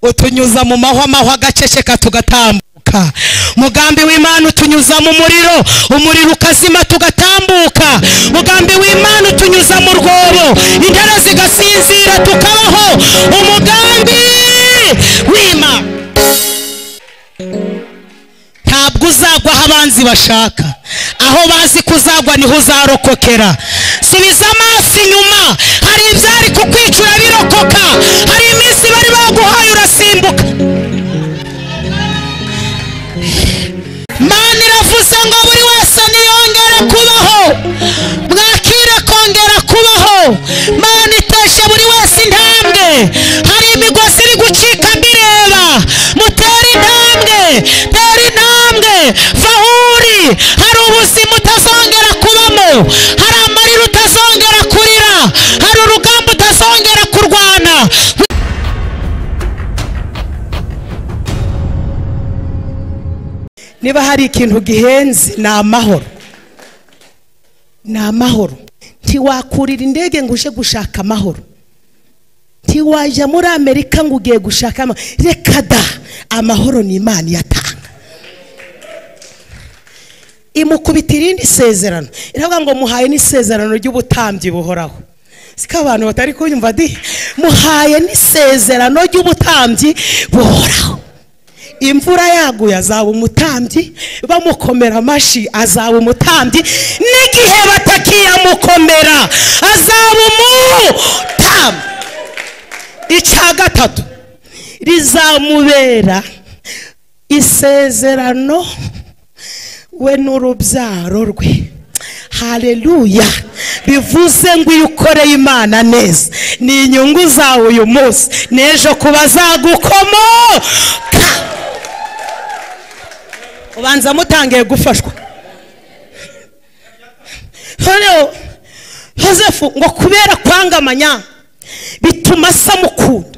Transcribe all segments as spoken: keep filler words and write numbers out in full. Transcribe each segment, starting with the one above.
utunyuza mu mahwa mahwa agaceceka tugatambuka. Mugambi w'Imana utunyuza mu muriro, umuriro ukazima tugatambuka. Mugambi w'Imana utunyuza mu rwobo, intare zigasinzira tukabaho. Umugambi w'Imana ntabwo uzagwa aho abanzi bashaka, aho bazi kuzagwa niho uzarokokera. Subiza amaso inyuma, hari ibyari kukwicura birokoka, hari iminsi bari baguhaye urasimbuka. Mana iravuze ngo buri wese niyongere kubaho, mwakire kongera kubaho. Mana iteshe buri wese intambwe, hari imigozi iri gucika mbireba. Mutere intambwe, tera intambwe, vahuri. Hari ubuzima utazongera kubamo, hari amarira utazongera kurira, hari urugamba utazongera kurwana. Niba hari ikintu gihenze ni amahoro, ni amahoro. Ntiwakurira indege ngo uje gushaka amahoro, ntiwajya muri Amerika ngo ugiye gushaka amahoro. Reka da, amahoro ni Imana yatanga. Imukubita irindi sezerano, iravuga ngo muhaye n'isezerano ry'ubutambyi buhoraho. Sika abantu batari kunyumva di, muhaye n'isezerano ry'ubutambyi buhoraho. Imvura yaguye azaba umutambyi, bamukomera amashi azaba umutambyi, n'igihe batakiyamukomera azaba umutambyi. Icya gatatu, rizamubera isezerano we n'urubyaro rwe. Haleluya. Bivuze ngo iyo ukoreye Imana neza, ni inyungu zawe uyu munsi n'ejo kuba zagukomoka. Ubanza mutangiye gufashwa. Hano Yosefu ngo kubera kwangamanya bituma asa mukunda,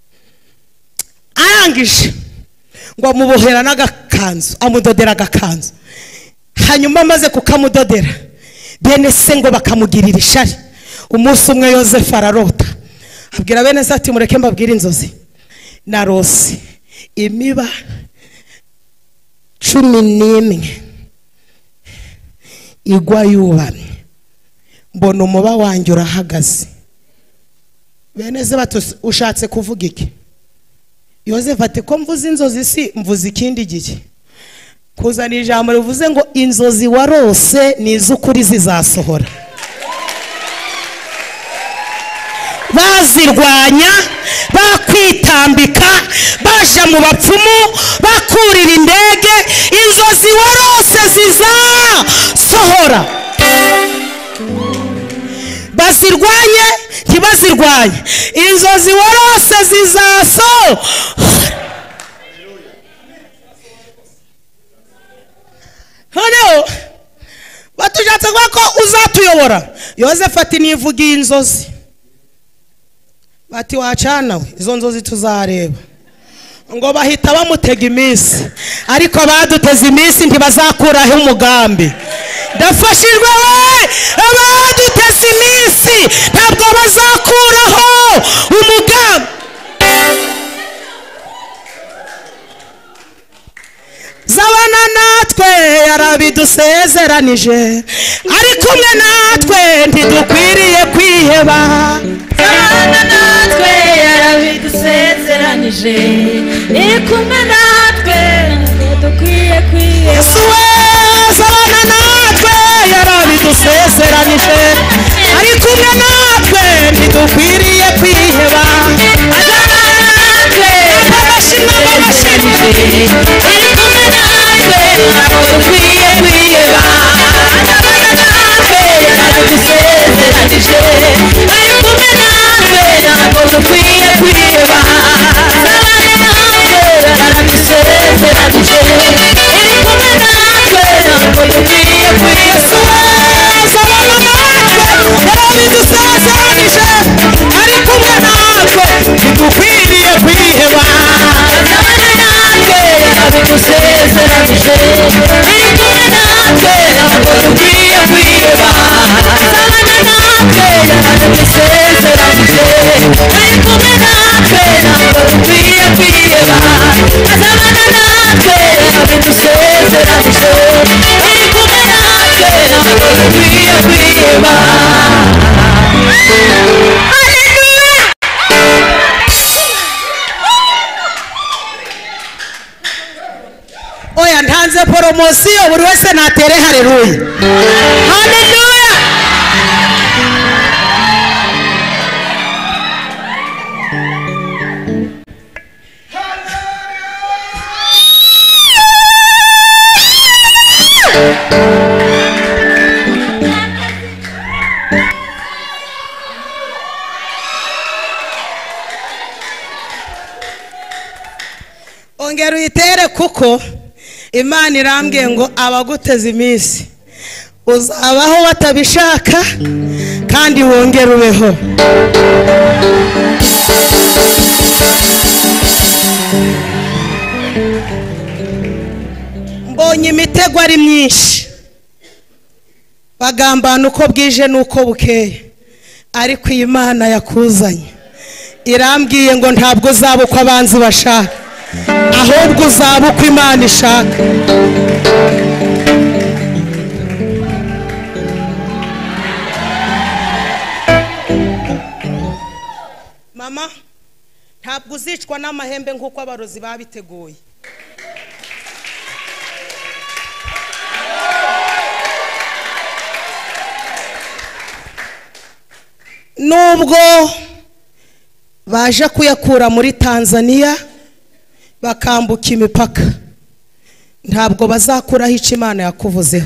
arangije ngo amubohera n'agakanzu, amudodera agakanzu. Hanyuma amaze kukamudodera, bene se ngo bakamugirira ishari. Umunsi umwe Yosefu ararota, abwira bene se ati mureke mbabwire inzozi narose. Imiba cumi n'imwe igwa yubamye, mbona umuba wanjye urahagaze. Bene se bati ushatse kuvuga iki? Yosefu ati ko mvuze inzozi si mvuze ikindi gihe. Kuzana ijambo rivuze ngo inzozi warose ni iz'ukuri zizasohora. Bazirwanya, bakwitambika, baje mu bapfumu, bakurira indege, inzozi warose zizasohora. Bazirwanye ntibazirwanye, inzozi warose zizasohora. Hano batujatse ko uzatuyobora. Yosefu ati nivugiye inzozi. Bati wacana we, izo nzozi tuzareba. Ngo bahita bamutega iminsi, ariko baduteze iminsi ntibazakuraho umugambi. Ndafashijwe we, abaduteze iminsi ntabwo bazakuraho umugambi. Zabana natwe yarabidusezeranije, ari kumwe natwe ntidukwiriye kwiheba. Zabana natwe yarabidusezeranije, ari kumwe natwe ntidukwiriye kwiheba. Yesu we, zabana natwe yarabidusezeranije, ari kumwe natwe ntidukwiriye kwiheba. Zabana natwe yarabidusezeranije, ari kumwe natwe ntidukwiriye kwiheba. Zabana natwe yarabidusezeranije, ari kumwe natwe ntidukwiriye kwiheba. Zabana natwe yarabidusezeranije, ari kumwe natwe ntidukwiriye kwiheba. Zabana natwe yarabidusezeranije, ari kumwe natwe ntidukwiriye kwiheba. Zabana natwe yarabidusezeranije, ari kumwe natwe ntidukwiriye kwiheba. Zabana natwe yarabidusezeranije, ari kumwe natwe ntidukwiriye kwiheba. poromosiyo buri wese natere haleluya. Haleluya. Ongera uyitere kuko Imana irambwiye ngo abaguteze iminsi uzabaho batabishaka kandi wongere ubeho. Mbonye imitego ari myinshi, bagambana uko bwije nuko bukeye, ariko iyi Imana yakuzanye irambwiye ngo ntabwo uzaba uko abanzi bashaka, ahubwo uzaba uko Imana ishaka. Mama, ntabwo uzicwa n'amahembe nk'uko abarozi babiteguye. Nubwo baje kuyakura muri Tanzania bakambuka imipaka, ntabwo bazakuraho icyo Imana yakuvuzeho.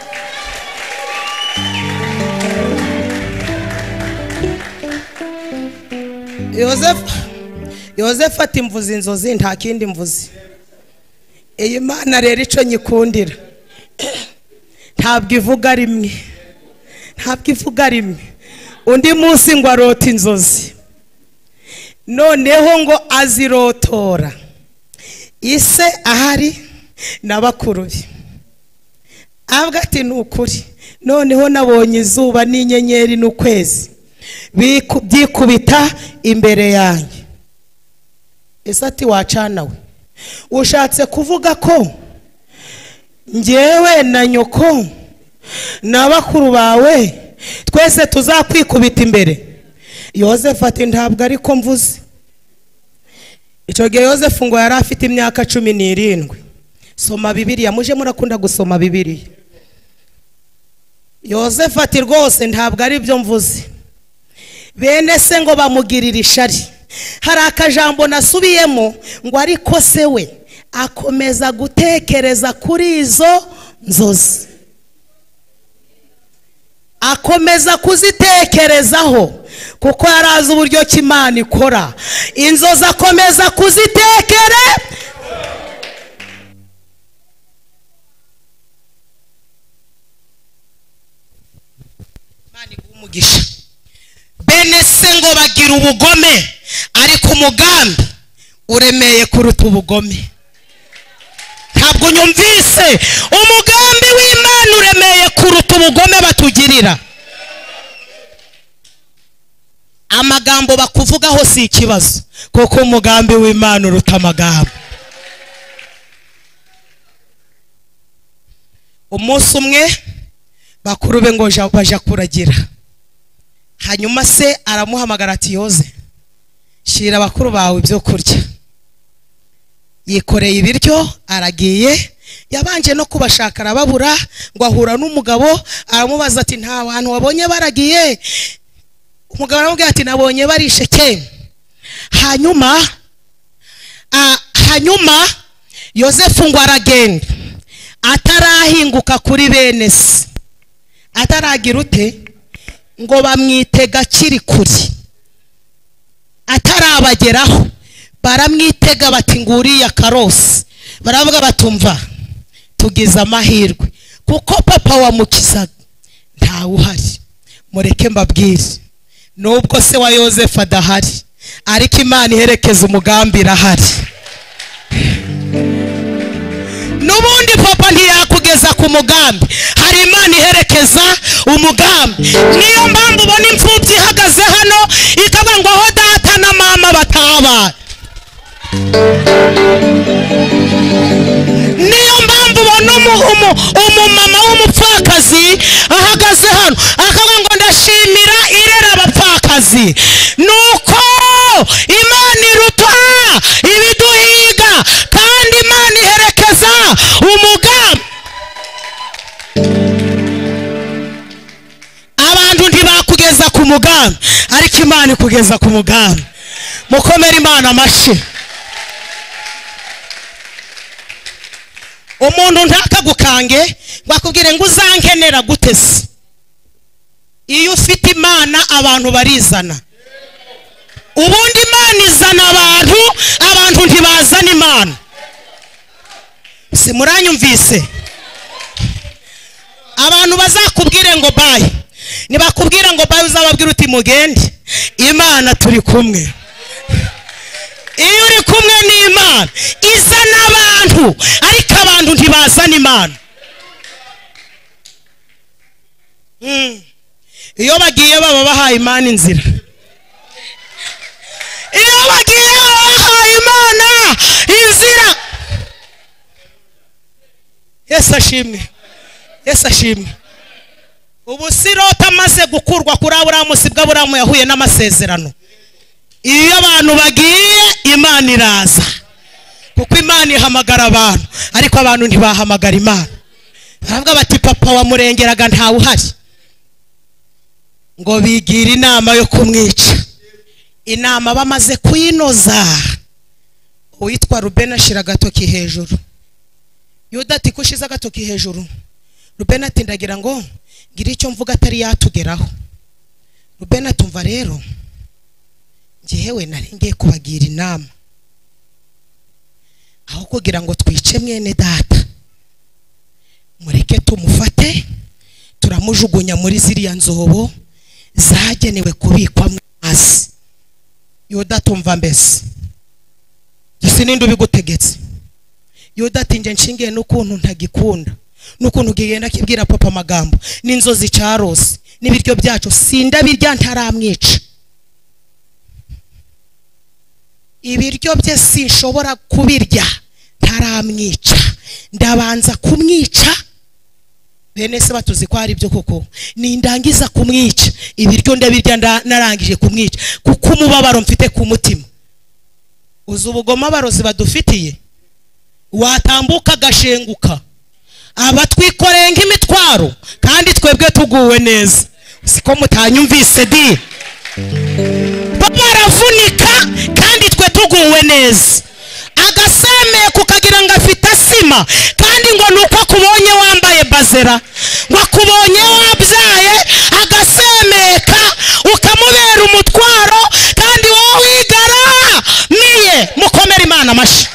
Yozefu Yozefu ati mvuze inzozi nta kindi mvuze. Iyi Mana rero icyo nyikundira, ntabwo ivuga rimwe, ntabwo ivuga rimwe. Undi munsi ngo arota inzozi, noneho ngo azirotora ise ahari n'abakuru be. Avuga ati nukuri, noneho nabonye izuba n'inyenyeri n'ukwezi byikubita imbere yanjye. Ese ati wacana we, ushatse kuvuga ko njyewe na nyoko n'abakuru bawe twese tuzakwikubita imbere? Yozefu ati ntabwo ariko mvuze. Icyo gihe Yozefu ngo yari afite imyaka cumi n'irindwi. Soma Bibiliya, muje murakunda gusoma Bibiliya. Yozefu ati rwose ntabwo ari byo mvuze. Bene se ngo bamugirira ishari. Hari akajambo nasubiyemo ngo ariko se we akomeza gutekereza kuri izo nzozi, akomeza kuzitekerezaho kuko yarazi uburyo ki Imana ikora. Inzozi akomeza kuzitekere. Imana igumugisha. Bene se ngo bagira ubugome, ariko umugambi uremeye kuruta ubugome. Ntabwo nyumvise. Umugambi w'Imana uremeye kuruta ubugome batugirira. Amagambo bakuvugaho si ikibazo, kuko umugambi w'Imana uruta amagambo. Umunsi umwe bakuru be ngo baje kuragira, hanyuma se aramuhamagara ati Yoze, shira abakuru bawe ibyo kurya. Yikoreye ibiryo aragiye, yabanje no kubashaka arababura, ngo ahura n'umugabo aramubaza ati nta bantu wabonye baragiye? Umugabo aramubwira ati nabonye barishe Shekemu. Hanyuma a hanyuma Yozefu ngo aragenda, atarahinguka kuri bene se, ataragira ute ngo bamwitega kiri kuri, atarabageraho baramwitega bati nguriya karosi. Baravuga batumva tugize amahirwe kuko papa wamukizaga ntawe uhari, mureke mbabwire nubwo se wa Yozefu adahari, ariko Imana iherekeza umugambi irahari. Nubundi papa ntiyakugeza ku mugambi, hari Imana iherekeza umugambi. Niyo mpamvu ubona imfubyi ihagaze hano ikavuga ngo aho data na mama bataba. Niyo mpamvu ubona umumama w'umupfakazi ahagaze hano akavuga ngo ndashimira irera abapfakazi. Nuko Imana iruta ibiduhiga kandi Imana iherekeza umugambi. mugambi ariko Imana ikugeza ku mugambi. Mukomere Imana amashyi. Umuntu ntakagukange bakubwire ngo uzankenera gute se. Iyo ufite Imana abantu barizana. Ubundi Imana izana abantu, abantu ntibazana Imana. Se muranyumvise? Abantu bazakubwire ngo bye, nibakubwira ngo bye uzababwira uti mugende, Imana turi kumwe. Iyo uri kumwe n'Imana izana abantu, ariko abantu ntibazana Imana. Mm. Iyo bagiye baba bahaye Imana inzira. Iyo bagiye baba bahaye Imana inzira. Yesu ashimwe. Yesu ashimwe. Ubu Sirota amaze gukurwa kuri Aburahamu, sibwa Aburahamu yahuye n'amasezerano. Iyo abantu bagiye Imana iraza, kuko Imana ihamagara abantu, ariko abantu ntibahamagara Imana. Baravuga bati papa wamurengeraga ntawe uhari, ngo bigira inama yo kumwica. Inama bamaze kuyinoza, uwitwa Rubeni ashira agatoki hejuru. Yuda ati kushiza agatoki hejuru. Rubeni ati ndagira ngo ngira icyo mvuga atari yatugeraho. Rubeni atumva rero njyewe naringiye kubagira inama, aho kugira ngo twice mwene data, mureke tumufate turamujugunya muri ziriya nzobo zagenewe kubikwa amazi. Yuda atumva mbese ese ninde ubigutegetse? Yuda ati nje nshingiye n'ukuntu ntagikunda, n'ukuntu gigenda kibwira papa amagambo n'inzozi carose n'ibiryo byacu sindabirya ntaramwica. Ibiryo bye sinshobora kubirya ntaramwica, ndabanza kumwica. Bene se batuzi ko ari byo koko, nindangiza kumwica ibiryo ndabirya narangije kumwica, kuko umubabaro mfite ku mutima. Uzi ubugoma barozi badufitiye, watambuka gashenguka abatwikoreye nk'imitwaro kandi twebwe tuguwe neza. Siko mutanyumvise di? Baravunika kandi twe tuguwe neza. Agasemeye kukagira ngo afite asima, kandi ngo nuko akubonye wambaye bazera, ngo akubonye wabyaye, agasemeka ukamubera umutwaro, kandi wowe wigara miye. Mukomere Imana amashyi.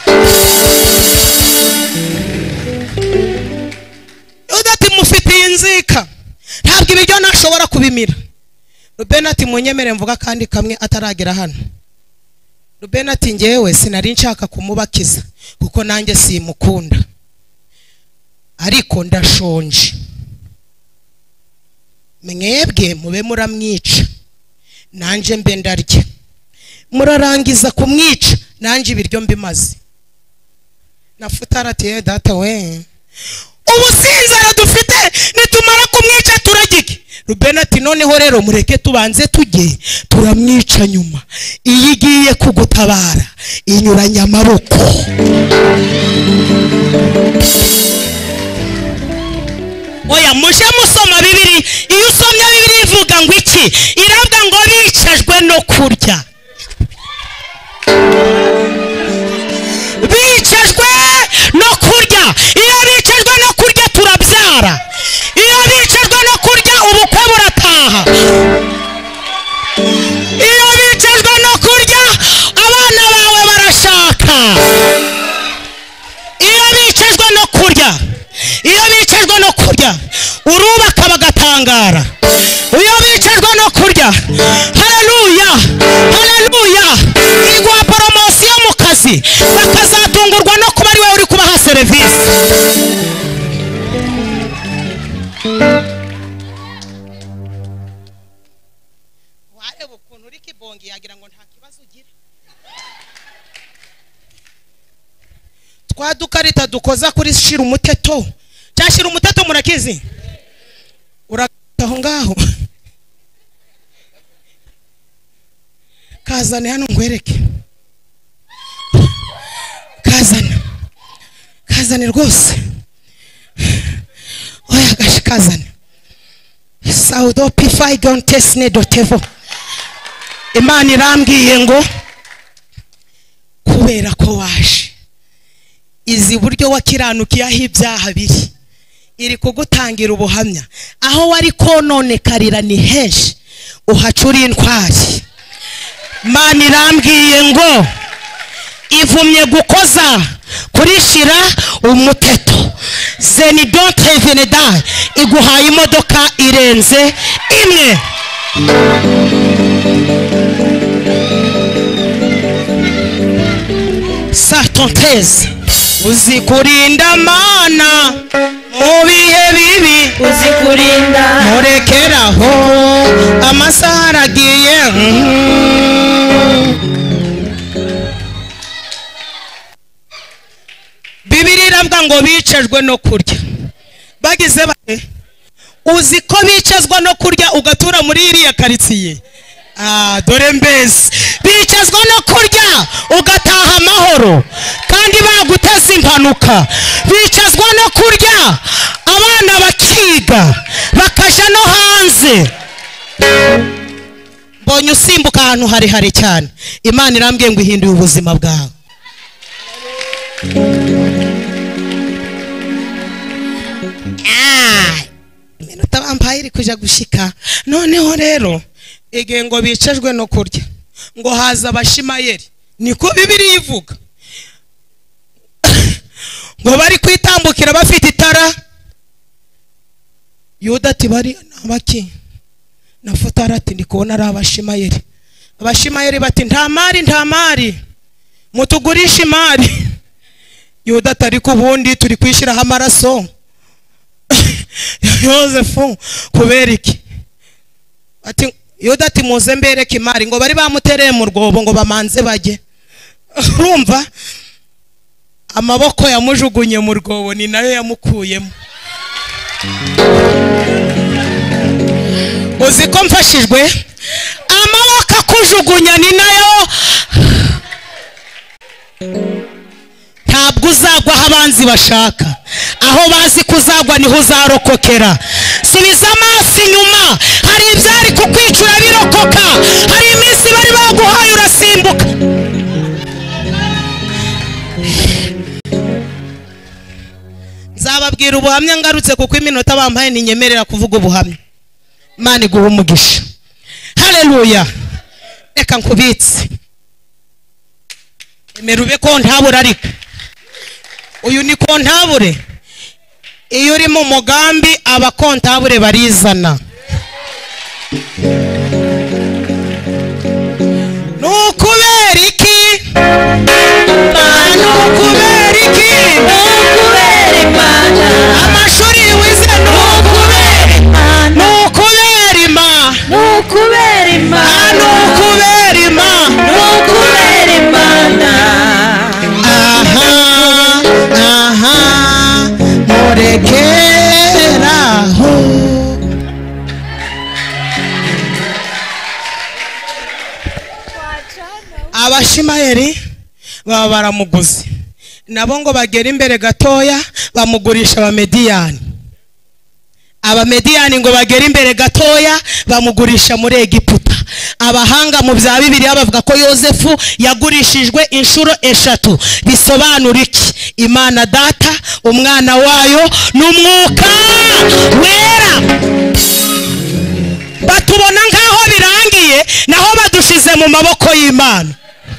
Udati mufitiye inzika, ntabwo ibiryo nashobora kubimira. Rubeni ati munyemere mvuga kandi kamwe ataragera hano. Rubeni ati njyewe sinari nshaka kumubakiza kuko nanjye simukunda, ariko ndashonje. Mwebwe mube muramwica, nanje mbe ndarya. Murarangiza kumwica, nanje ibiryo mbimaze. Nafutara ati data we, ubusinzara dufite nitumara kumwica turagike. Rubeni ati noneho rero mureke tubanze tujye turamwica nyuma. Iyi igiye kugutabara inyuranya amaboko. Oya muje musoma Bibiri. Iyo usomye Bibiri ivuga ngo iki? Iravuga ngo bicajwe no kurya. Bicajwe no kurya. Iyo bicajwe no kurya turabyara. Iyo bicajwe no kurya ubukwe burataha. Iyo bicajwe no kurya abana bawe barashaka. Iyo bicajwe no kurya, iyo bicajwe no kurya urubaka bagatangara. Iyo bicajwe no kurya, haleluya haleluya, igwa promosiyo mu kazi bakazatungurwa no kuba ari wowe uri kubaha serivisi. Wareba ukuntu uri kibongi yagira ngo nta kibazo ugira. Twadukarita dukoza kuri shira umuteto, cyashira umuteto murakizi urataho ngaho. Kazane hano ngwereke, kazana kazane rwose. Oya gashi kazane. Saudopify gontesne dotevo. Imana irambwiye ngo kubera ko waje izi buryo wakiranukiye aho ibyaha biri iri kugutangira ubuhamya aho wari kononekarira ni henshi uhacura intwari. Imana irambwiye ngo ivumye gukoza kurishira umuteto zeni don't even die iguhaye imodoka irenze imwe. Satonteze uzikurinda mana mu bihe bibi uzikurinda murekeraho amasaha aragiye. Bibiri iravuga ngo bicajwe no kurya bagize bate uzi ko bicazwa no kurya ugatura muri iriya karitsiye. Ah, dore mbese bicazwa no kurya ugataha amahoro kandi baguteza impanuka. Bicazwa no kurya abana bakiga bakaja no hanze. Mbonye usimbuka ahantu hari hari cyane. Imana irambwiye ngo ihinduye ubuzima bwawe. Ah, iminota bampaye iri kuja gushika. Noneho rero igihe ngo bicajwe no kurya ngo haza abashimayeli niko Bibiri ivuga ngo bari kwitambukira bafite itara. Yuda ati bari nabaki nafutara ati ndikubona ari abashimayeli. Abashimayeli bati nta mari nta mari mutugurisha imari. Yuda atari kubundi turi kwishiraho amaraso Yosefu kubera iki ati Yuda ati muze mbereke imari ngo bari bamutereye mu rwobo ngo bamanze baje. Urumva amaboko yamujugunye mu rwobo ni nayo yamukuyemo. Uzi ko mfashijwe amaboko akujugunya ni nayo. Ntabwo uzagwa aho abanzi bashaka, aho bazi kuzagwa niho uzarokokera. Subiza amaso inyuma, hari ibyari kukwicura birokoka, hari iminsi bari baguhaye urasimbuka. Nzababwira ubuhamya ngarutse kuko iminota bampaye ninyemerera kuvuga ubuhamya. Imana iguhe umugisha. Haleluya. Reka nkubitse emerube ko ntabura ariko uyu ni kontabure. Iyo uri mu mugambi abakontabure barizana. Nukubera iki nukubera iki nukubera Imana amashuri wize nukubera Imana nukubera Imana nukubera Imana nukubera Imana nukubera Imana. aha aha murekeraho. Abashimayeli baba baramuguze nabo ngo bagera imbere gatoya bamugurisha abamediyani. Abamediyani ngo bagera imbere gatoya bamugurisha muri Egiputa. Abahanga mu bya Bibiliya bavuga ko Yosefu yagurishijwe inshuro eshatu. Bisobanura iki? Imana Data, umwana wayo n'umwuka wera batubona nkaho birangiye naho badushize mu maboko y'Imana.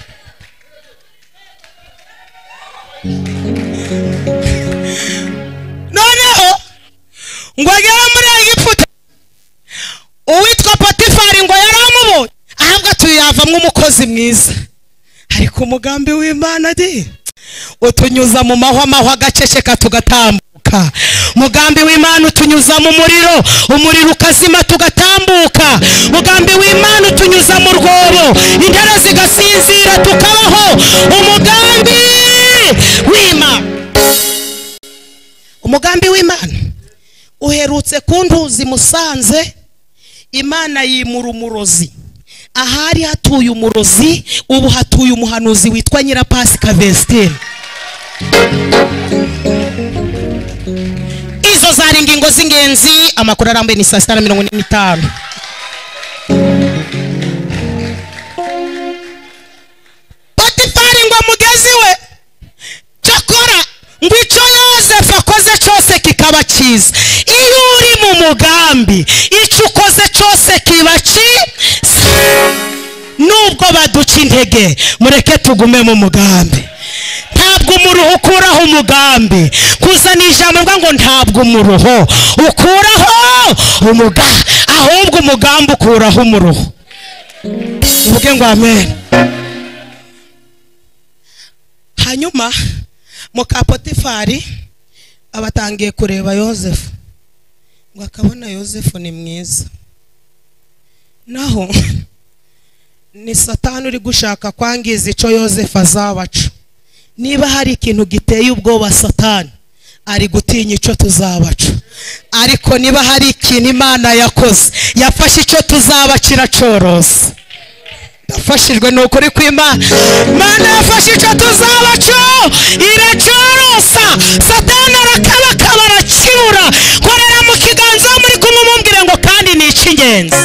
Noneho ngo agera muri Egiputa uwitwa Potifari ngo yaramubonye ahabwa tuyavamwe umukozi mwiza. Ariko umugambi w'Imana di utunyuza mu mahwa mahwa gaceceka tugatambuka. Mugambi w'Imana utunyuza mu muriro, umuriro ukazima tugatambuka. Mugambi w'Imana utunyuza mu rwobo, intare zigasinzira tukabaho. Umugambi w'Imana, umugambi w'Imana uherutse kuntuzi Musanze. Imana yimura umurozi. Ahari hatuye umurozi ubu hatuye umuhanuzi witwa Nyirapasika Vestine. izo zari ingingo z'ingenzi. Amakuru arambuye ni saa sita na mirongo ine n'itanu. Potifari ngo mugezi we cyakora ngo icyo Yozefu akoze cyose kikaba cyiza. Iyo uri mu mugambi icyo ukoze cyose kiba cyiza. Nubwo baduca intege mureke tugume mu mugambi. Ntabwo umuruho ukuraho umugambi. Kuzana ijambo ngo ntabwo umuruho ukuraho umugambi, ahubwo umugambi ukuraho umuruho. Uvuge ngo amen. Hanyuma muka Potifari abatangiye kureba Yozefu ngo akabona Yozefu ni mwiza. Naho ni Satani uri gushaka kwangiza icyo Yozefu azabaca. Niba hari ikintu giteye ubwoba Satani ari gutinya icyo tuzabaca. Ariko niba hari ikintu Imana yakoze yafashe icyo tuzabacira cyorosa. Ndafashijwe n'ukuri kw'Imana. Imana yafashe icyo tuzabaca iracyorosa. Satani arakabakaba arakibura. Korera mu kiganza muri kumumumbwire ngo kandi ni icy'ingenzi.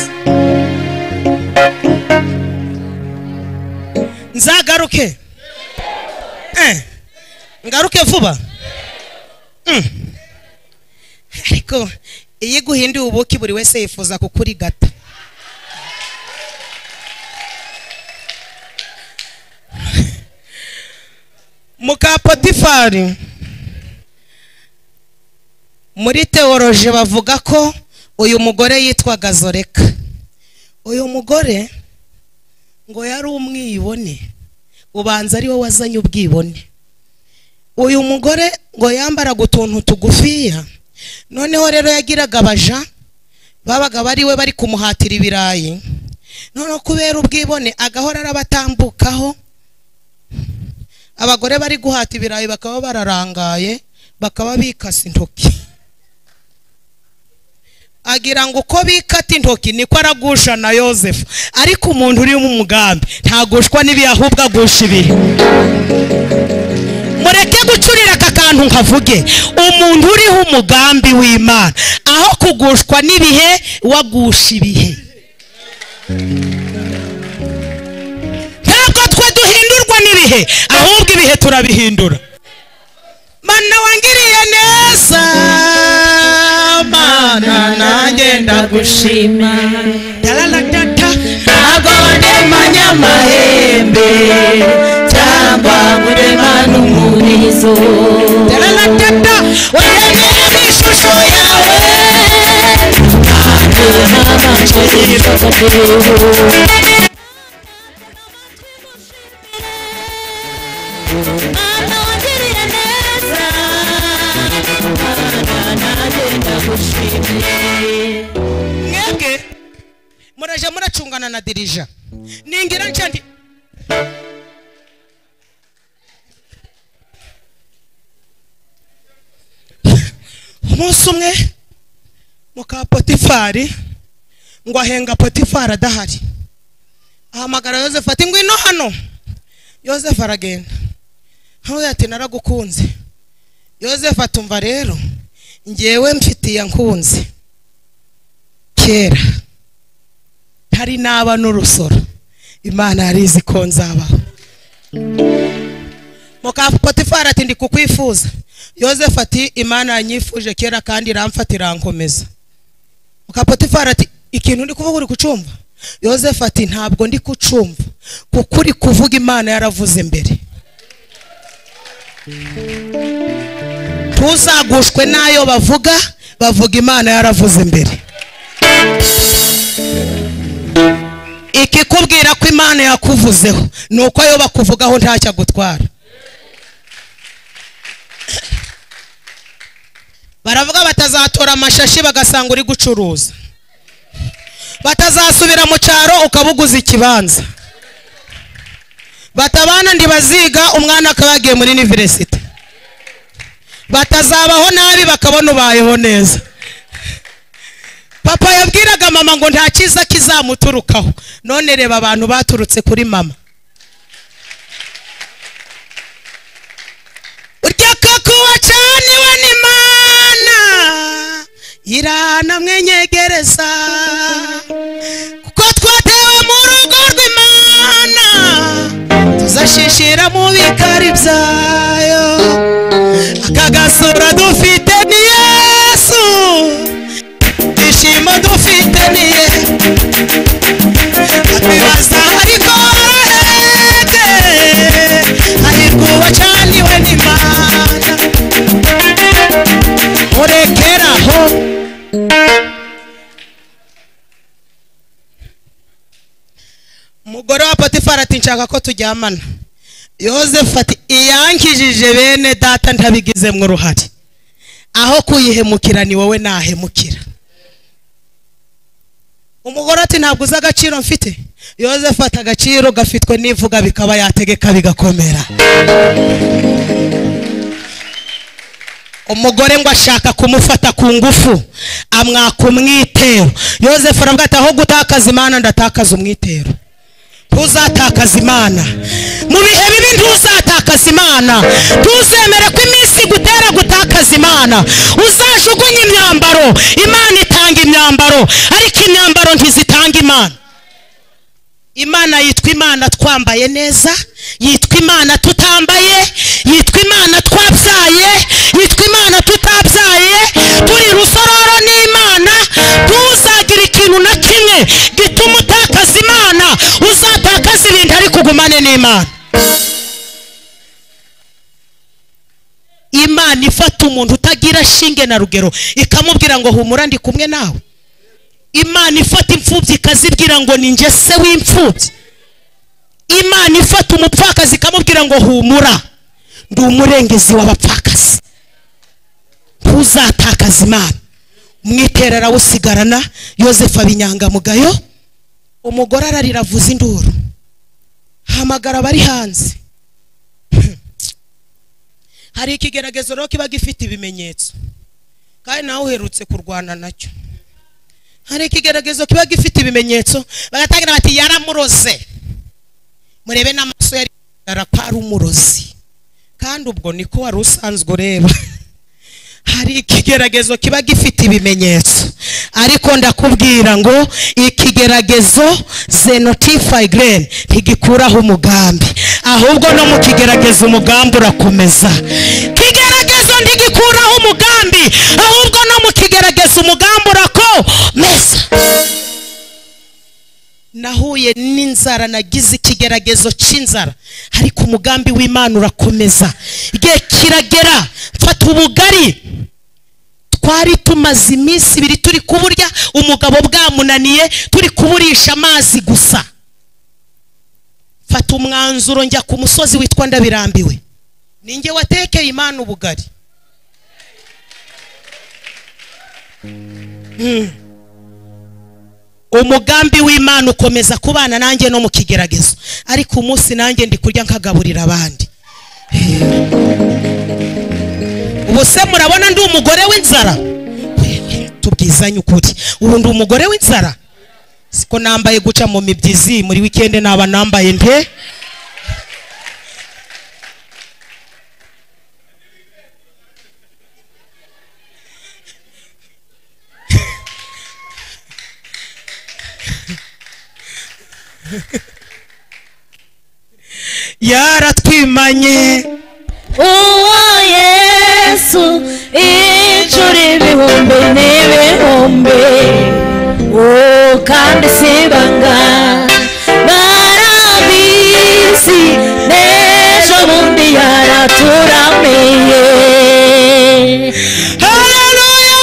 Nzagaruke eh ngaruke vuba. mm. Ariko iyi guhinduye ubuki buri wese yifuza kukurigata. Muka Potifari muri teoloji bavuga ko uyu mugore yitwaga Zoreka. Uyu mugore ngo yari umwibone, ubanza ari we wazanye ubwibone. Uyu mugore ngo yambara gutuntu tugufiya. Noneho rero yagiraga abaja babaga bari we bari kumuhatira ibirayi. Noneho kubera ubwibone agahora arabatambukaho. Abagore bari guhata ibirayi bakaba bararangaye, bakaba bikasa intoki. Agira ngo uko bikata intoki niko aragusha na Yozefu. Ariko umuntu uri mu mugambi ntagushwa n'ibihe ahubwo agusha ibihe. Mureke gucurira aka kantu nkavuge. Umuntu uriho umugambi w'Imana aho kugushwa n'ibihe wagusha ibihe. Ntabwo twe duhindurwa n'ibihe ahubwo ibihe turabihindura. Mana wangiriye neza, Mana nanjye ndagushima. Dalalatata Agone manyamahembe cyangwa muremana umurizo. Dalalatata Wemeye ishusho yawe kandi n'amaciro y'uruhu. Mana wangiriye neza, Mana nanjye ndagushimiye. mwebwe muraje muracungana na dirija. Ningira ncyandi umunsi umwe muka Potifari ngo ahenga Potifari adahari. Ahamagara Yozefu ati ngwino hano. Yozefu aragenda. Hawe ati naragukunze. Yozefu atumva rero ngewe mfitiye nkunze kera hari naba n'urusoro. Imana yarizi ko nzabaho. Muka Potifari ati ndi kukwifuza. Yozefu ati Imana yanyifuje kera kandi iramfatira rankomeza. Muka Potifari ati ikintu ndi kuvuga uri kucumva? Yozefu ati ntabwo ndi kucumva kuko uri kuvuga Imana yaravuze mbere. Tuzagushwe nayo bavuga bavuga Imana yaravuze mbere. Ikikubwira ko Imana yakuvuzeho nuko ayo bakuvugaho ntacyo gutwara. Baravuga batazatora amashashi bagasanga uri gucuruza. Batazasubira mu cyaro ukabuguza ikibanza. Batabana ndi baziga umwana akabagiye muri university. Batazabaho nabi bakabona ubayeho neza. Papa yabwiraga mama ngo nta cyiza kizamuturukaho. None reba abantu baturutse kuri mama. Urya kakuwa cyane we ni Mana. irana mwenyegereza kuko twatewe mu rugo rw'Imana tuzashishira mu bikari byayo akagasura dufite ni Yesu ishimo dufite ni ye atibaza ariko arahete ahirwa uwacaniwe n'Imana urekeraho umugore wa Potifari ati nshaka ko tujyamana. Yosefu ati iyankijije bene data ntabigizemwe uruhare, aho kuyihemukira ni wowe nahemukira. Umugore ati ntabwo uzi agaciro mfite. Yosefu ati agaciro gafitwe n'ivuga bikaba yategeka bigakomera. Umugore ngo ashaka kumufata ku ngufu amwaka umwitero. Yosefu aravuga ati aho gutakaza Imana ndatakaza umwitero. Ntuzatakaza Imana mu bihe bibi, ntuzatakaza Imana. Tuzemere ko iminsi gutera gutakaza Imana. Uzajugunye imyambaro, Imana itanga imyambaro, ariko imyambaro ntizitanga Imana. Imana yitwa Imana twambaye neza, yitwa Imana tutambaye, yitwa Imana twabyaye, yitwa Imana tutabyaye, turi rusororo n'Imana. Tuzagira ikintu na kimwe gituma utakaza Imana. Uzatakaza ibintu ariko ugumane n'Imana. Imana ifata umuntu utagira shinge na rugero ikamubwira ngo humura ndi kumwe nawe. Imana ifata imfubyi ikazibwira ngo ninjye se w'imfubyi. Imana ifata umupfakazi ikamubwira ngo humura ndi umurengezi w'abapfakazi. Ntuzatakaza Imana. Umwitero arawusigarana. Yosefu abinyangamugayo. Umugore ararira avuza induru, hamagara bari hanze. Hari ikigeragezo rero kiba gifite ibimenyetso, kandi nawe uherutse kurwana nacyo. Hari ikigeragezo kiba gifite ibimenyetso, bagatangira bati yaramuroze, murebe n'amaso yari arapara umurozi, kandi ubwo niko wari usanzwe ureba. Hari ikigeragezo kiba gifite ibimenyetso, ariko ndakubwira ngo ikigeragezo zenotify grain ntigikuraho umugambi, ahubwo no mu kigeragezo umugambi urakomeza. Kigeragezo ntigikuraho umugambi, ahubwo no mu kigeragezo umugambi urakomeza. Nahuye n'inzara, nagize ikigeragezo cy'inzara, ariko umugambi w'Imana urakomeza. Igihe kiragera mfata ubugari twari tumaze iminsi ibiri turi kuburya, umugabo bwamunaniye, turi kuburisha amazi gusa. Mfata umwanzuro njya ku musozi witwa Ndabirambiwe. Ninjye watekeye Imana ubugari. Hmm. Umugambi w'Imana ukomeza kubana nanjye no mu kigeragezo, ariko umunsi nanjye ndi kurya nkagaburira abandi. Ubu se murabona ndi umugore w'inzara? Tubwizanye ukuri, ubu ndi umugore w'inzara? Siko nambaye guca mu mibyizi muri weekend naba nambaye nte. Yaratwimanye uwo Yesu inshuro ibihumbi n'ibihumbi, uwo kandi sibanga barabizi, n'ejo bundi yaraturamiye. Haleluya!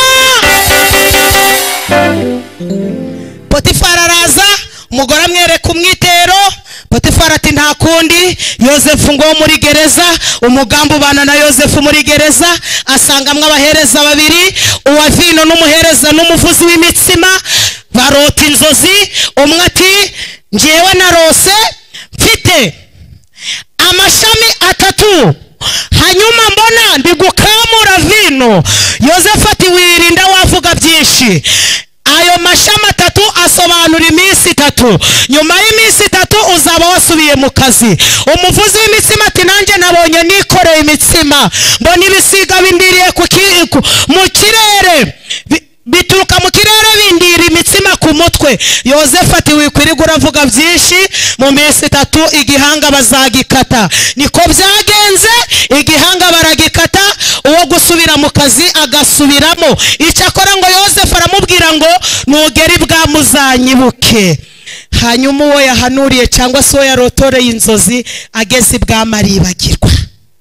Potifari araza, umugore amwereka umwitero. Potifari ati nta kundi. Yosefu ngo muri gereza, umugambi ubana na Yosefu muri gereza, asangamwe abahereza babiri, uwa vino n'umuhereza n'umuvuzi w'imitsima. Barota inzozi. Umwe ati njyewe narose mfite amashami atatu, hanyuma mbona ndi gukamura vino. Yosefu ati wirinda wavuga byinshi. Ayo mashami atatu asobanura iminsi itatu. Nyuma y'iminsi itatu uzaba wasubiye mu kazi. Umuvuzi w'imitsima ati nanjye nabonye nikoreye imitsima, mbona ibisiga bindiriye ku mu kirere bituruka mu kirere bindira imitsima ku mutwe. Yozefu ati wikwiriga uravuga byinshi, mu minsi itatu igihanga bazagikata. Niko byagenze, igihanga baragikata, uwo gusubira mu kazi agasubiramo. Icyakora ngo Yozefu aramubwira ngo nugera ibwami uzanyibuke. Hanyuma uwo yahanuriye cyangwa se uwo yarotoreye inzozi ageze ibwami aribagirwa.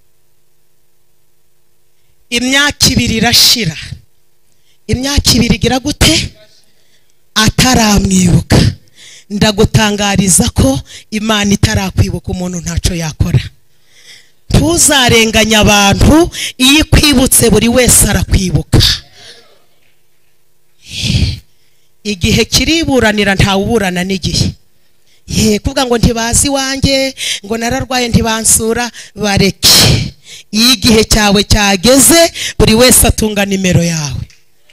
Imyaka ibiri irashira. Imyaka ibiri igira gute ataramwibuka. Ndagutangariza ko Imana itarakwibuka umuntu ntaco yakora. Ntuzarenganya abantu, iyo ikwibutse buri wese arakwibuka. Igihe kiriburanira ntawuburana n'igihe. Ye kuvuga ngo ntibazi wanjye, ngo nararwaye ntibansura, bareke. Iyo igihe cyawe cyageze buri wese atunga nimero yawe.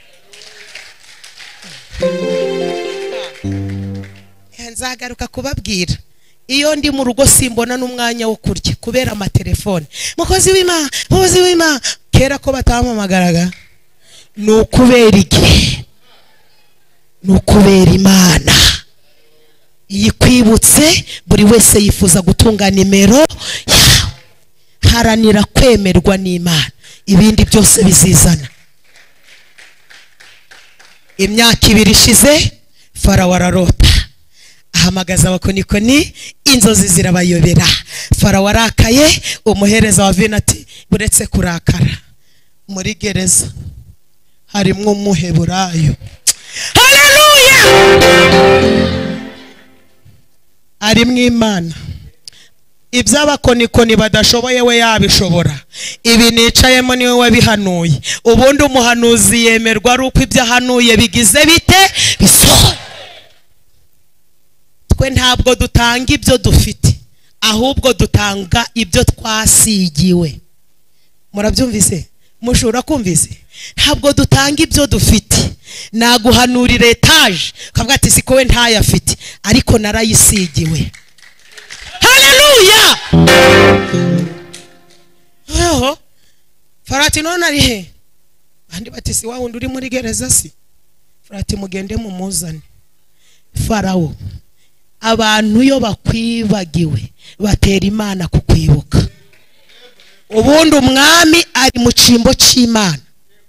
Nzagaruka kubabwira, iyo ndi mu rugo simbona n'umwanya wo kurya kubera amatelefone. Mukozi w'Imana, mukozi w'Imana, kera ko batampamagaraga ni ukubera igihe, ni ukubera Imana. Iyi kwibutse buri wese yifuza gutunga nimero yawe. Haranira kwemerwa n'Imana, ibindi byose bizizana. Imyaka ibiri ishize Farawo ararota, ahamagaza abakonikoni, inzozi zirabayobera. Farawo arakaye, umuhereza wa vino ati buretse kurakara, muri gereza harimo umuheburayo. Haleluya! Ari mw'Imana. Iby'abakonikoni badashoboye we yabishobora. Ibi nicayemo niwe wabihanuye. Ubundi umuhanuzi yemerwa ari uko ibyo ahanuye bigize bite bisohora. Twe ntabwo dutanga ibyo dufite, ahubwo dutanga ibyo twasigiwe. Murabyumvise? Mushobora kumvise? Ntabwo dutanga ibyo dufite. Naguhanurira etaje kavuga ati siko we ntayafite, ariko narayisigiwe. Haleluya! Aho Farati none ari he? Andi bati si wa wundi uri muri gereza si? Farati mugende mu muzane. Farawo, abantu yo bakwibagiwe batera Imana kukwibuka. Ubundi umwami ari mu cimbo c'Imana.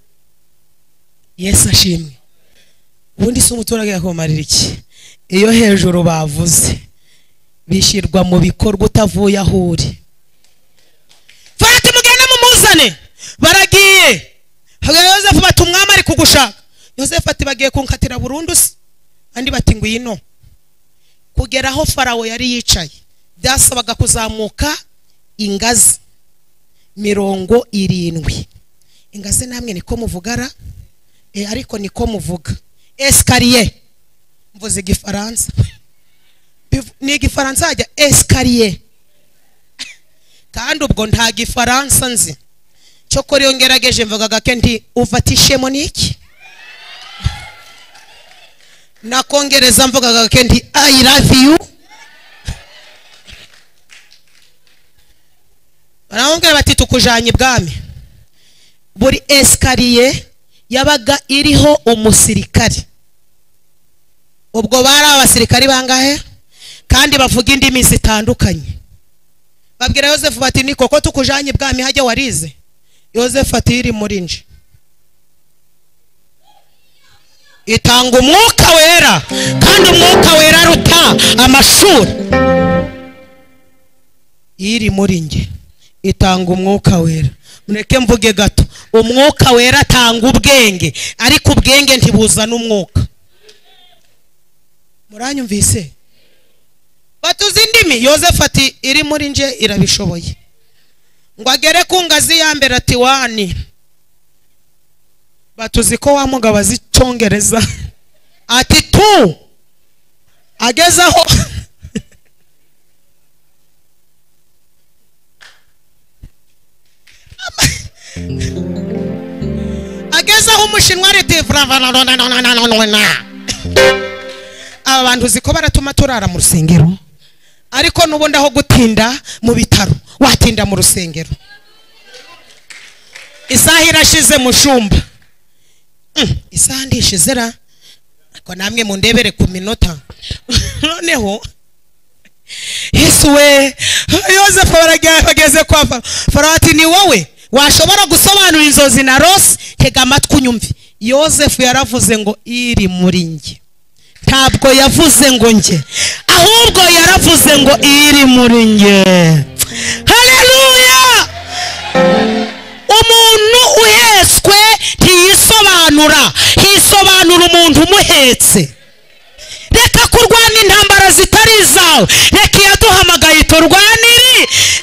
Yesu ashimwe. Ubundi se umuturage yakomarira iki? Iyo hejuru bavuze bishirwa mu bikorwa utavuye aho uri. Farati mugende mu muzane. Baragiye. Haga Yozefu bati umwami ari kugushaka. Yozefu ati bagiye kunkatira burundu si? Andi bati ngwino. Kugera aho Farawo yari yicaye byasabaga kuzamuka ingazi mirongo irindwi. Ingazi namwe niko muvugara, e ariko niko muvuga escalier. Mvuze igifaransa. Ni igifaransa ajya escalier. Kandi ubwo nta gifaransa nzi. Cyo kuri yongerageje mvugaga ke ndi uvatishemo niki? Na kongereza mvugaga ke ndi I love you. Barambwira bati tukujanye ibwami. Buri escalier yabaga iriho umusirikari. Ubwo bari abasirikari bangahe? Kandi bavuga indimi zitandukanye. Babwira Yozefu bati ni koko tukujanye ibwami hajya warize? Yozefu ati iri muri nje. Itanga umwuka wera, kandi umwuka wera ruta amashuri. Iri muri nje itanga umwuka wera. Mureke mvuge gato, umwuka wera atanga ubwenge, ariko ubwenge ntibuzana umwuka. Muranyumvise? Batuzi indimi. Yozefu ati iri muri nje irabishoboye. Ngo agere ku ngazi ya mbere ati wani. Batuzi ko wa mugabo azi Icyongereza. Ati tu. Agezaho agezaho umushinwa riti abantu ziko baratuma turara mu rusengero, ariko nubundi aho gutinda mu bitaro watinda mu rusengero. Isaha irashize mushumba. isaha ndishizera ko namwe mundebere ku minota noneho Yesu we Yosefu barageze kwa Farawo ati ni wowe washobora gusobanura inzozi na rose tega amatwi unyumve. Yosefu yaravuze ngo iri muri nge, ntabwo yavuze ngo nge, ahubwo yaravuze ngo iri muri nge. Haleluya! Umuntu uhetswe ntiyisobanura, hisobanura umuntu umuhetse. Reka kurwana intambara zitari izawe, reka yaduhamagaye turwaniri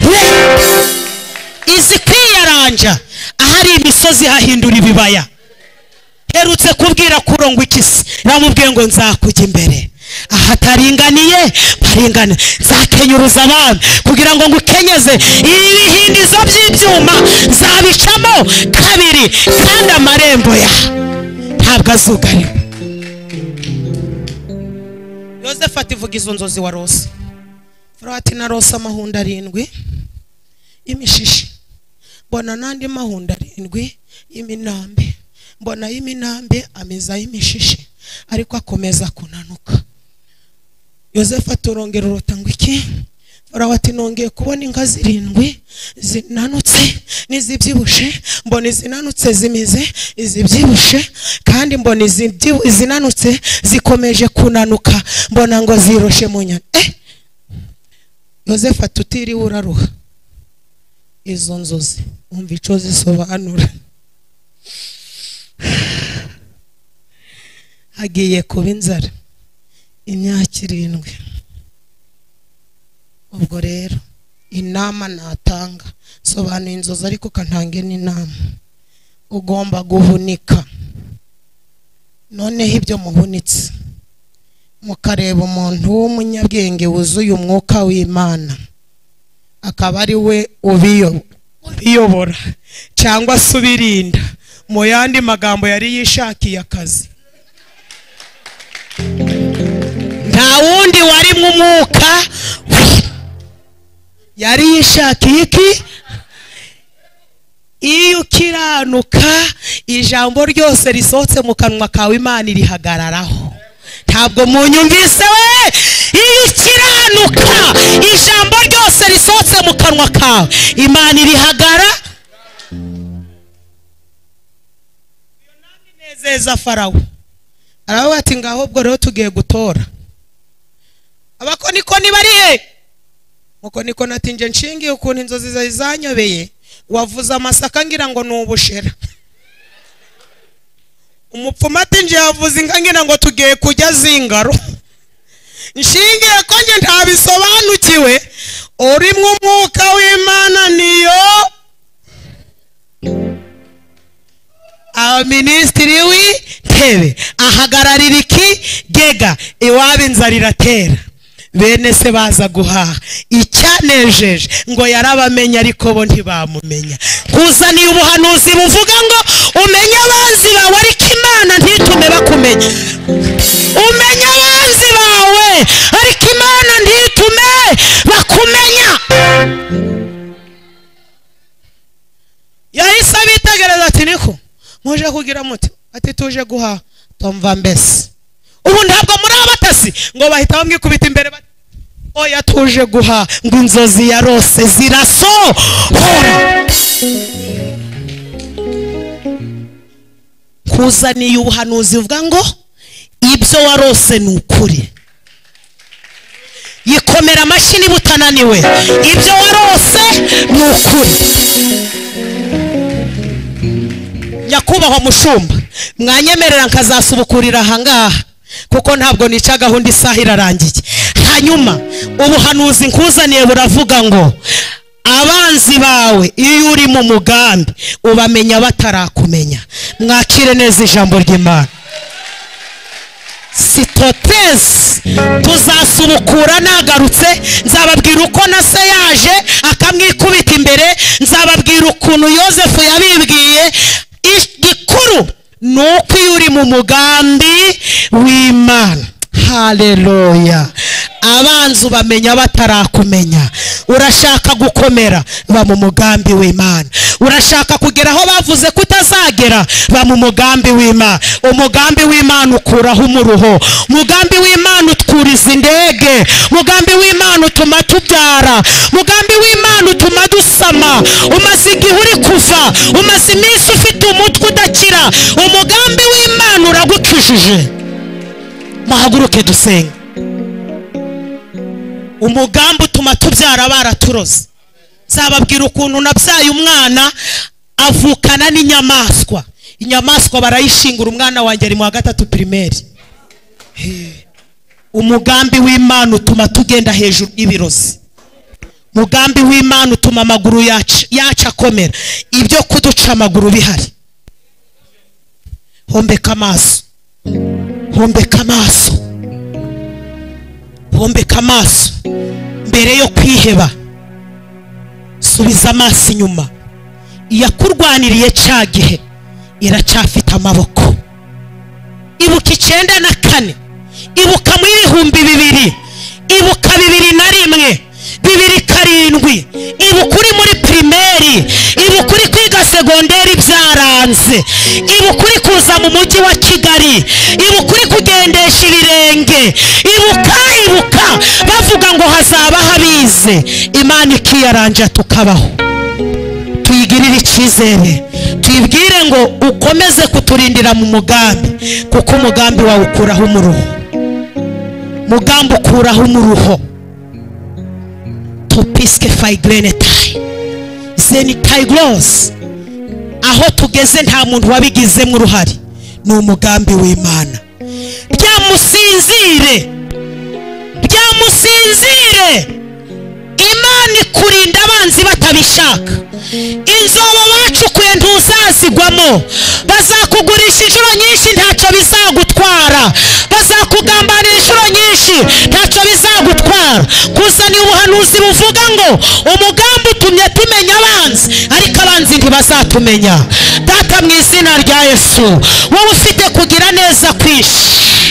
izi kwiyaranja. Ahari imisozi hahindura ibibaya. Herutse kubwira kurongo ikisi, ramubwiye ngo nzakujya imbere ahataringaniye baringana, nzakenyuruza abantu kugira ngo ngukenyeze ibihindizo by'ibyuma zabicamo kabiri, kandi amarembo ya ntabwo azugariwe. Yosefu ativuga izo nzozi wa rose. Farawo ati na rose amahunda arindwi imishishi, mbona nandi mahunda arindwi iminambe, mbona iminambe ameza y'imishishi ariko akomeza kunanuka. Yosefu aturongera urutanga iki? Farawo ati nongeye kubona inka zirindwi zinanutse n'izibyibushe, mbona izinanutse zimize izibyibushe, kandi mbona izinanutse zikomeje kunanuka, mbona ngo ziroshe mu nyana. Eh, Yosefu atutiriwe uraruha. Izo nzozi umva ico zisobanura. Hagiye kuba inzara imyaka irindwi. Ubwo rero inama natanga sobanura inzozi ariko kantange n'inama. Ugomba guhunika, noneho ibyo muhunitse mukareba umuntu w'umunyabwenge wuzuye umwuka w'Imana, akaba ari we ubiyobora cyangwa se ubirinda. Mu yandi magambo yari yishakiye akazi, nta wundi wari mu mwuka, yari yishakiye iki? Iyo ukiranuka ijambo ryose risohotse mu kanwa kawe Imana irihagararaho. Ntabwo munyumvise we? Iyo ukiranuka ijambo ryose risohotse mu kanwa kawe Imana irihagara. Iyo nandi nezeza Farawo aravuga ati ngaho ubwo rero tugiye gutora abakonikoni bari he? Mukonikoni ati nje nshingiye ukuntu inzozi zawe zanyobeye, wavuze amasaka ngira ngo nubushera. Umupfumu ati nje yavuze inka ngira ngo tugiye kujya zingaro. Nshingiye ko nje ntabisobanukiwe, uri mu mwuka w'Imana niyo Minisitiri w'Intebe ahagararira iki gega iwabo inzara iratera. Bene se baza guhaha, icyanejeje ngo yarabamenya ariko bo ntibamumenya. Kuzaniye ubuhanuzi buvuga ngo umenye abanzi bawe ariko Imana ntitume bakumenya. Umenye abanzi bawe ariko Imana ntitume bakumenya. Yahise abitegereza ati niko muje kugira muti? Ati tuje guhaha. Tomva mbese ubu ntabwo muri abatasi ngo bahita bamwikubita imbere bati oya tuje guha, ngo inzozi ya rose zirasohora. Kuzaniye ubuhanuzi buvuga ngo ibyo warose ni ukuri. Yikomera amashyi butananiwe, ibyo warose ni ukuri. Nyakubahwa mushumba, mwanyemerera nkazasubukurira ahangaha kuko ntabwo nica gahunda isaha irarangiye. Hanyuma ubuhanuzi nkuzaniye buravuga ngo abanzi bawe iyo uri mu mugambi ubamenya batarakumenya. Mwakire neza ijambo ry'Imana. Sitotesi tuzasubukura nagarutse, nzababwira uko na se yaje akamwikubita imbere, nzababwira ukuntu Yosefu yabibwiye. Igikuru nuko iyo uri mu mugambi w'Imana. Haleluya. Abanzi ubamenya batarakumenya. Urashaka gukomera ba mu mugambi w'Imana. urashaka kugera aho bavuze kutazagera, ba mu mugambi w'Imana. Umugambi w'Imana ukuraho umuruho, umugambi w'Imana utwuriza indege, umugambi w'Imana utuma tubyara, umugambi w'Imana utuma dusama. Umaze igihe uri kuva, umaze iminsi ufite umutwe udakira, umugambi w'Imana uragukijije. Muhaguruke dusenge. Umugambi utuma tubyara baraturoze. Zababwira ukuntu nabyaye umwana avukana n'inyamaswa. Inyamaswa barayishingura, umwana wanjye ari mu wa gatatu primaire. Umugambi w'Imana utuma tugenda hejuru y'ibirozi. Umugambi w'Imana utuma amaguru yacu yacu akomera, ibyo kuduca amaguru bihari. Hombeka amaso, hombeka amaso, hombeka amaso mbere yo kwiheba. Subiza amaso inyuma. Iyakurwaniriye cya gihe iracafite amaboko. Ibuka icyenda na kane, ibuka mu ibihumbi bibiri, ibuka bibiri na rimwe, bibiri karindwi, ibuka uri muri primaire, ibuka uri kwiga segonderi byaranze, ibuka uri kuza mu mujyi wa Kigali, ibuka uri kugendesha ibirenge, ibuka ibuka bavuga ngo hazaba habize. Imana ikiyaranja tukabaho. Tuyigirire icyizere, tuyibwire ngo ukomeze kuturindira mu mugambi, kuko umugambi wawe ukuraho umuruho. Mugambi ukuraho umuruho. Topiske faigrenitai zenitai gloss. Aho tugeze nta muntu wabigizemo uruhare, ni umugambi w'Imana. Byamusinzire, byamusinzire. Imana ikurinda abanzi batabishaka. Inzobo bacukuye ntuzazigwamo. Bazakugurisha inshuro nyinshi ntacyo bizagutwara, bazakugambanira inshuro nyinshi ntacyo bizagutwara. Kuzana ubuhanuzi buvuga ngo umugambi utumye tumenya abanzi, ariko abanzi ntibazatumenya. Data mu izina rya Yesu, wowe ufite kugira neza kwishi,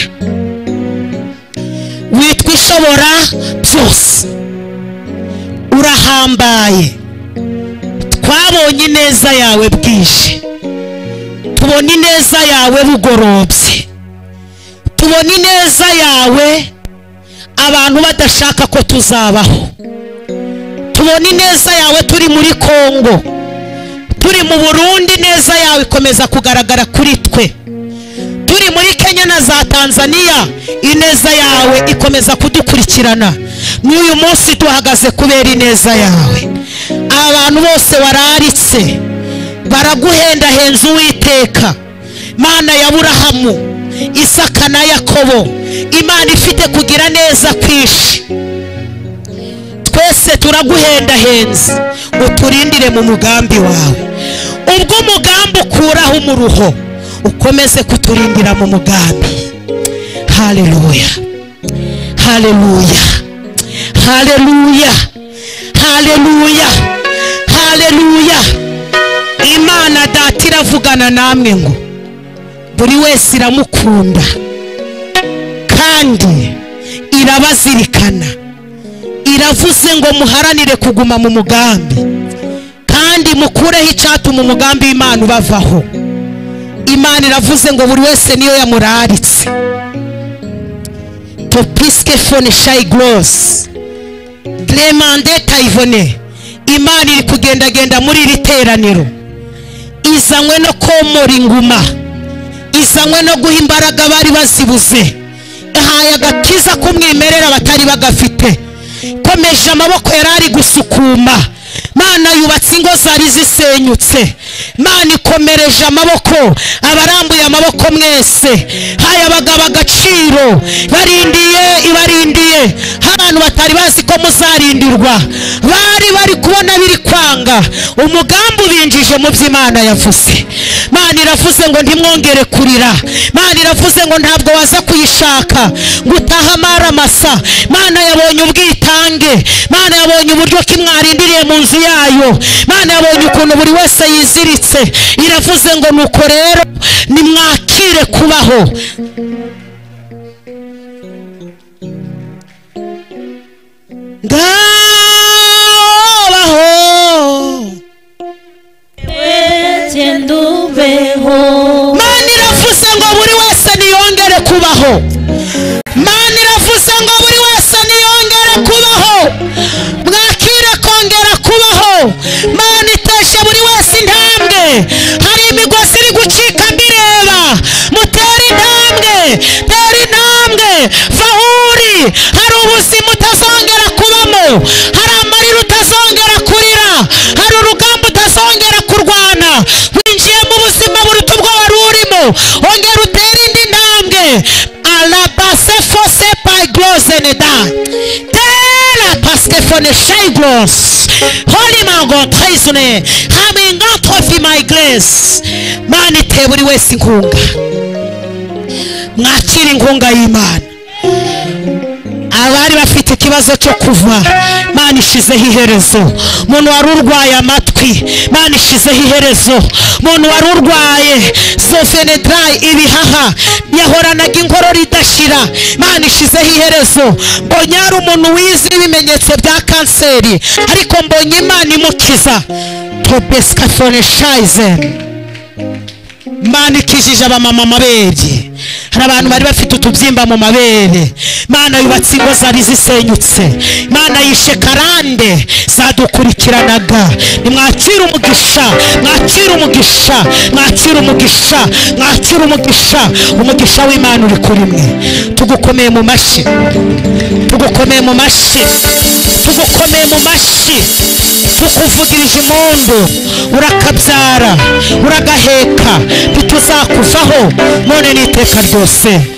witwa ishobora byose, urahambaye. Twabonye ineza yawe bwije, tubona ineza yawe bugorobye, tubona ineza yawe abantu badashaka ko tuzabaho, tubona ineza yawe turi muri Kongo, turi mu Burundi, ineza yawe ikomeza kugaragara kuri twe, turi muri Kenya na za Tanzania, ineza yawe ikomeza kudukurikirana. N'uyu munsi duhagaze kubera ineza yawe. Abantu bose wararitse baraguhenda henze Uwiteka, Mana ya Aburahamu, Isaka na Yakobo, Imana ifite kugira neza kwishi. Twese turaguhenda henze, uturindire mu mugambi wawe. Ubwo umugambi ukuraho umuruho, ukomeze kuturindira mu mugambi. Haleluya, haleluya, haleluya, haleluya, haleluya. Imana Data iravugana namwe ngo buri wese iramukunda kandi irabazirikana. Iravuze ngo muharanire kuguma mu mugambi kandi mukureho icyatuma umugambi w'Imana ubavaho. Imana iravuze ngo buri wese niyo yamuraritse. Topiske fone shy gloss Clemande Taivone. Imana iri kugenda genda muri iri teraniro, izanywe no komora inguma, izanywe no guha imbaraga bari bazibuze, ihaye agakiza kumwimerera batari bagafite. Komeje amaboko yarari gusukuma. Mana yubatse ingo zari zisenyutse. Mana ikomereje amaboko, abarambuye amaboko mwese. Haya abagabo agaciro, barindiye ibarindiye. Abantu batari bazi ko muzarindirwa, bari bari kubona biri kwanga. Umugambi ubinjije mu by'Imana yavuze. Mana iravuze ngo ntimwongere kurira. Mana iravuze ngo ntabwo waza kuyishaka ngo utaha amara masa. Mana yabonye ubwitange. Mana yabonye uburyo kimwarindiriye mu nzu yayo. Mana yabonye ukuntu buri wese yiziritse. Iravuze ngo nuko rero nimwakire kubaho. Ngabaho kubaho. Mana iravuze ngo buri wese niyongere kubaho, mwakire kongera kubaho. Mana iteshe buri wese intambwe, hari imigozi iri gucika mbireba. Mutere intambwe, tera intambwe, va uri. Hari ubuzima utazongera kubamo, hari amarira utazongera kurira, hari urugamba utazongera kurwana. Winjiye mu buzima buruta ubwo wari urimo, ongera utere indi ntambwe. Alabase fose by glose neda tera paske fone shay glose holy mango traisone haminga trophy my grace. Mana ite buri wese inkunga, mwakira inkunga y'Imana. Abari bafite ikibazo cyo kuva, Mana ishizeho iherezo. Umuntu wari urwaye amatwi, Mana ishizeho iherezo. Umuntu wari urwaye zofenedrai ibihaha, yahoranaga inkorora idashira, Mana ishizeho iherezo. Mbonye hari umuntu wize ibimenyetso bya kanseri, ariko mbonye Imana imukiza. Tobeska shaizen. Mana ikijije abamama amabere. Hari abantu bari bafite utubyimba mu mabere, Mana yubatse ingo zari zisenyutse, Mana yishe karande zadukurikiranaga. Nimwakira umugisha, mwakira umugisha, mwakira umugisha, mwakira umugisha. Umugisha w'Imana uri kuri mwe. Tugukomeye mu mashi, tugukomeye mu mashi, tugukomeye mu mashi. Tukuvugirije impundu, urakabyara, uragaheka, ntituzakuvaho none n'iteka ryose.